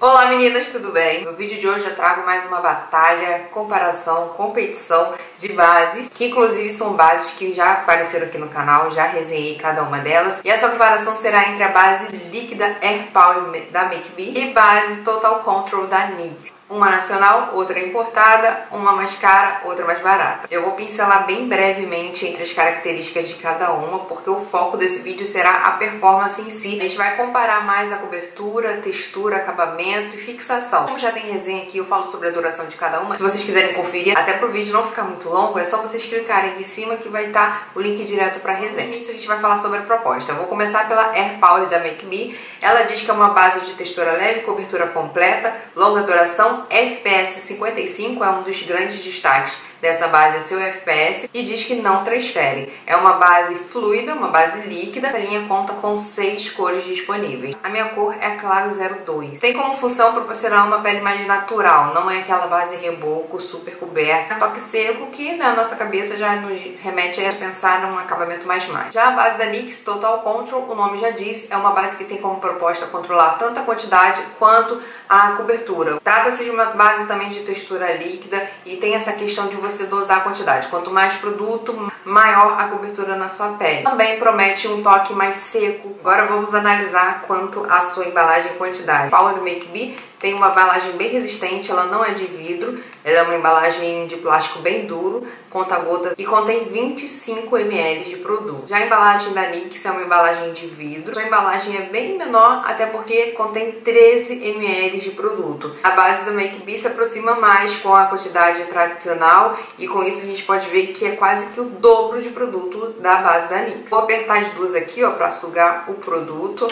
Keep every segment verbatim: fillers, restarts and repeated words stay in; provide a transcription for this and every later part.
Olá meninas, tudo bem? No vídeo de hoje eu trago mais uma batalha, comparação, competição de bases, que inclusive são bases que já apareceram aqui no canal, já resenhei cada uma delas. E essa comparação será entre a base líquida Air Power da Make Me e base Total Control da N Y X. Uma nacional, outra importada, uma mais cara, outra mais barata. Eu vou pincelar bem brevemente entre as características de cada uma, porque o foco desse vídeo será a performance em si. A gente vai comparar mais a cobertura, textura, acabamento e fixação. Como já tem resenha aqui, eu falo sobre a duração de cada uma. Se vocês quiserem conferir, até pro vídeo não ficar muito longo, é só vocês clicarem aqui em cima que vai estar o link direto para a resenha. No início a gente vai falar sobre a proposta. Eu vou começar pela Air Power da Make Me. Ela diz que é uma base de textura leve, cobertura completa, longa duração, F P S cinquenta e cinco é um dos grandes destaques dessa base, é seu F P S, e diz que não transfere. É uma base fluida, uma base líquida. Essa linha conta com seis cores disponíveis. A minha cor é claro zero dois. Tem como função proporcionar uma pele mais natural, não é aquela base reboco, super coberta, toque seco, que na nossa cabeça já nos remete a pensar num acabamento mais mate. Já a base da N Y X Total Control, o nome já diz, é uma base que tem como proposta controlar tanto a quantidade quanto a cobertura. Trata-se de uma base também de textura líquida e tem essa questão de você dosar a quantidade. Quanto mais produto, maior a cobertura na sua pele. Também promete um toque mais seco. Agora vamos analisar quanto à sua embalagem e quantidade. A Power do Make Me tem uma embalagem bem resistente, ela não é de vidro, ela é uma embalagem de plástico bem duro, conta-gotas, e contém vinte e cinco mililitros de produto. Já a embalagem da N Y X é uma embalagem de vidro, a embalagem é bem menor, até porque contém treze mililitros de produto. A base do Make Me se aproxima mais com a quantidade tradicional, e com isso a gente pode ver que é quase que o dobro de produto da base da N Y X. Vou apertar as duas aqui, ó, para sugar o produto.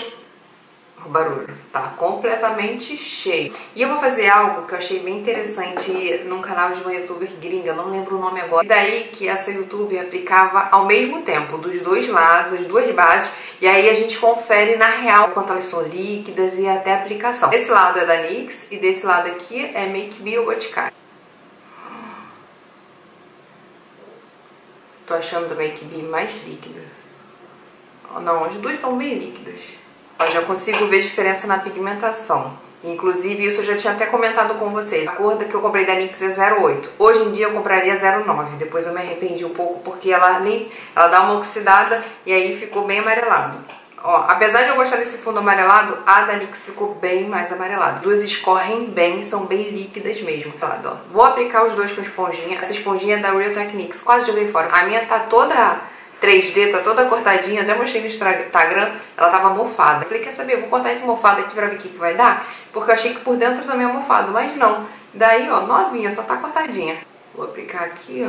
O barulho tá completamente cheio. E eu vou fazer algo que eu achei bem interessante num canal de uma youtuber gringa, eu não lembro o nome agora. E daí que essa youtuber aplicava ao mesmo tempo, dos dois lados, as duas bases, e aí a gente confere na real quanto elas são líquidas e até a aplicação. Desse lado é da N Y X e desse lado aqui é Make Me ou Boticário. Tô achando do Make Me mais líquida. Não, as duas são bem líquidas. Eu já consigo ver diferença na pigmentação. Inclusive, isso eu já tinha até comentado com vocês. A cor que eu comprei da N Y X é zero oito. Hoje em dia eu compraria zero nove. Depois eu me arrependi um pouco porque ela, nem, ela dá uma oxidada e aí ficou bem amarelado. Ó, apesar de eu gostar desse fundo amarelado, a da N Y X ficou bem mais amarelada. As duas escorrem bem, são bem líquidas mesmo. Ó, vou aplicar os dois com esponjinha. Essa esponjinha é da Real Techniques. Quase joguei fora. A minha tá toda três D, tá toda cortadinha, até mostrei no Instagram, ela tava mofada. Eu falei, quer saber, eu vou cortar esse mofado aqui pra ver o que que vai dar, porque eu achei que por dentro também é mofado, mas não. Daí, ó, novinha, só tá cortadinha. Vou aplicar aqui, ó,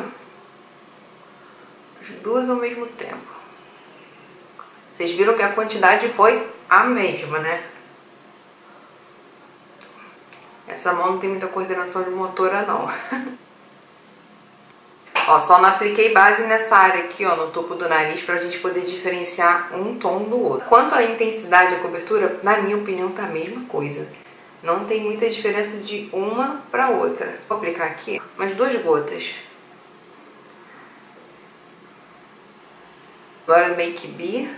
as duas ao mesmo tempo. Vocês viram que a quantidade foi a mesma, né? Essa mão não tem muita coordenação de motora, não. Ó, só não apliquei base nessa área aqui, ó, no topo do nariz, pra gente poder diferenciar um tom do outro. Quanto à intensidade e a cobertura, na minha opinião, tá a mesma coisa. Não tem muita diferença de uma pra outra. Vou aplicar aqui umas duas gotas. Agora Make Me.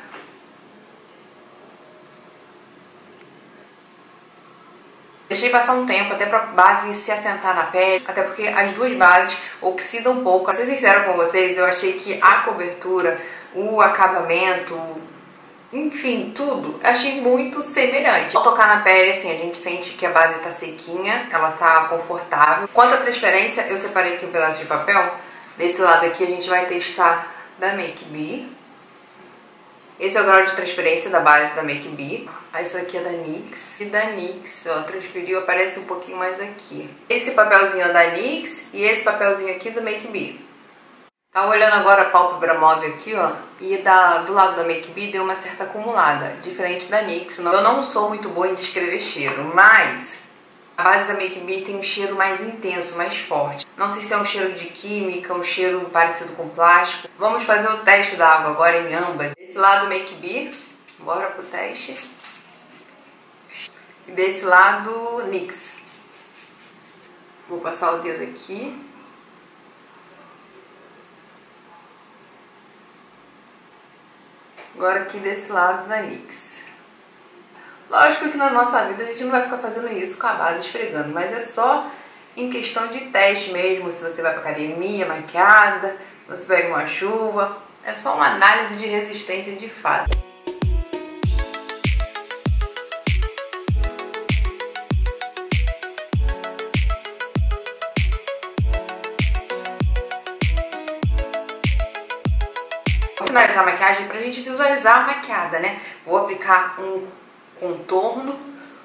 Deixei passar um tempo até pra base se assentar na pele, até porque as duas bases oxidam um pouco. Pra ser sincera com vocês, eu achei que a cobertura, o acabamento, enfim, tudo, achei muito semelhante. Ao tocar na pele, assim, a gente sente que a base tá sequinha, ela tá confortável. Quanto à transferência, eu separei aqui um pedaço de papel. Desse lado aqui a gente vai testar da Make Me. Esse é o grau de transferência da base da Make Me. Isso aqui é da N Y X. E da N Y X, ó, transferiu, aparece um pouquinho mais aqui. Esse papelzinho é da N Y X e esse papelzinho aqui do Make Me. Tá olhando agora a pálpebra móvel aqui, ó. E da, do lado da Make Me deu uma certa acumulada, diferente da N Y X. Eu não sou muito boa em descrever cheiro, mas a base da Make Me tem um cheiro mais intenso, mais forte. Não sei se é um cheiro de química, um cheiro parecido com plástico. Vamos fazer o teste da água agora em ambas. Desse lado Make Me, bora pro teste. E desse lado N Y X. Vou passar o dedo aqui. Agora aqui desse lado da N Y X. Lógico que na nossa vida a gente não vai ficar fazendo isso com a base esfregando, mas é só em questão de teste mesmo, se você vai pra academia maquiada, você pega uma chuva, é só uma análise de resistência de fato. Vou finalizar a maquiagem pra gente visualizar a maquiada, né? Vou aplicar um contorno,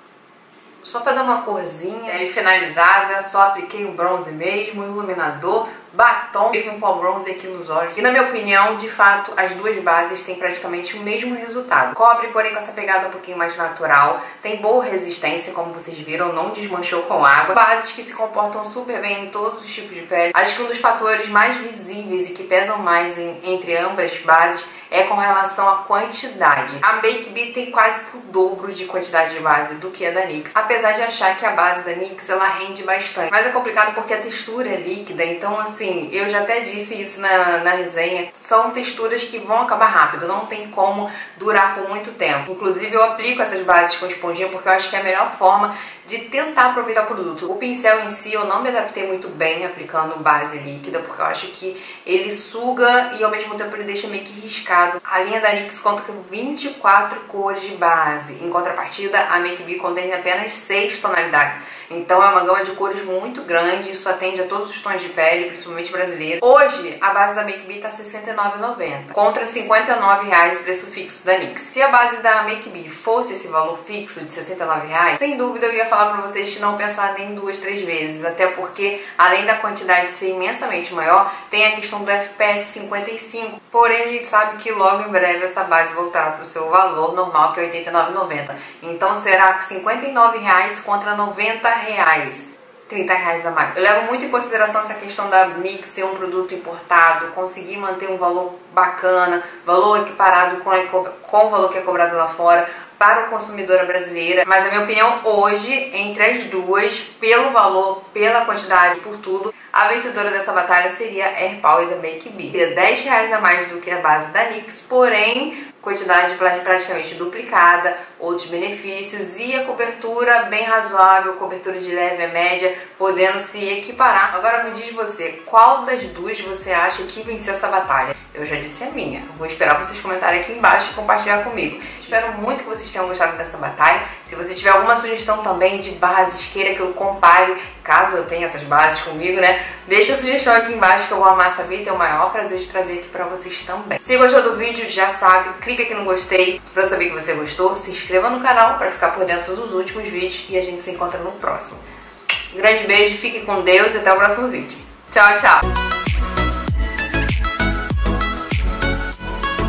só para dar uma corzinha, ele finalizada, só apliquei um bronze mesmo, iluminador, batom, mesmo um pó bronze aqui nos olhos. E na minha opinião, de fato, as duas bases têm praticamente o mesmo resultado. Cobre, porém com essa pegada um pouquinho mais natural, tem boa resistência, como vocês viram, não desmanchou com água. Bases que se comportam super bem em todos os tipos de pele. Acho que um dos fatores mais visíveis e que pesam mais em, entre ambas bases é com relação à quantidade. A Make B tem quase que o dobro de quantidade de base do que a da N Y X, apesar de achar que a base da N Y X ela rende bastante. Mas é complicado porque a textura é líquida, então assim, eu já até disse isso na, na resenha, são texturas que vão acabar rápido, não tem como durar por muito tempo. Inclusive eu aplico essas bases com esponjinha porque eu acho que é a melhor forma de tentar aproveitar o produto. O pincel em si eu não me adaptei muito bem aplicando base líquida, porque eu acho que ele suga e ao mesmo tempo ele deixa meio que riscado. A linha da N Y X conta com vinte e quatro cores de base, em contrapartida a Make B contém apenas seis tonalidades. Então é uma gama de cores muito grande, isso atende a todos os tons de pele, principalmente brasileiro. Hoje a base da Make B está sessenta e nove reais e noventa centavos, contra cinquenta e nove reais preço fixo da N Y X. Se a base da Make B fosse esse valor fixo de sessenta e nove reais, sem dúvida eu ia falar para vocês de não pensar nem duas, três vezes, até porque além da quantidade ser imensamente maior, tem a questão do F P S cinquenta e cinco, porém a gente sabe que logo em breve essa base voltará para o seu valor normal, que é oitenta e nove reais e noventa centavos. Então será cinquenta e nove reais contra noventa reais. trinta reais a mais. Eu levo muito em consideração essa questão da N Y X ser um produto importado, conseguir manter um valor bacana, valor equiparado com, a, com o valor que é cobrado lá fora para o consumidora brasileira. Mas a minha opinião hoje, entre as duas, pelo valor, pela quantidade, por tudo, a vencedora dessa batalha seria a Air Power da Make B. Seria dez reais a mais do que a base da N Y X, porém quantidade praticamente duplicada, outros benefícios e a cobertura bem razoável, cobertura de leve a média, podendo se equiparar. Agora me diz você, qual das duas você acha que venceu essa batalha? Eu já disse a minha, vou esperar vocês comentarem aqui embaixo e compartilhar comigo. Espero muito que vocês tenham gostado dessa batalha. Se você tiver alguma sugestão também de bases, queira que eu compare, caso eu tenha essas bases comigo, né? Deixa a sugestão aqui embaixo que eu vou amar saber e ter o maior prazer de trazer aqui pra vocês também. Se gostou do vídeo, já sabe, clica aqui no gostei pra eu saber que você gostou, se inscreva no canal pra ficar por dentro dos últimos vídeos e a gente se encontra no próximo. Um grande beijo, fique com Deus e até o próximo vídeo. Tchau, tchau!